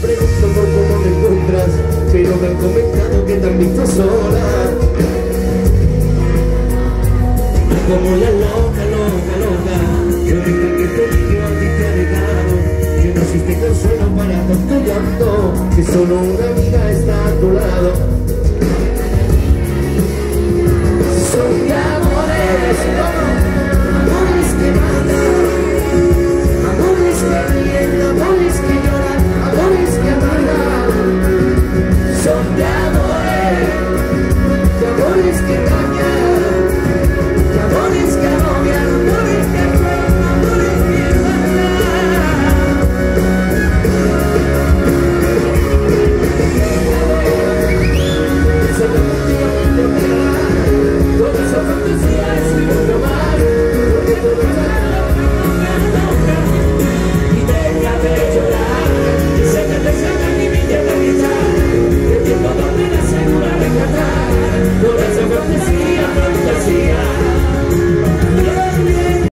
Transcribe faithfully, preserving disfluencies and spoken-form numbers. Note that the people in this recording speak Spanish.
pregunto por cómo te encuentras, pero me han comentado que te han visto sola. Como la loca, loca, loca, que dicen que este niño a ti te ha dejado, que no existe consuelo para tanto llanto, que solo una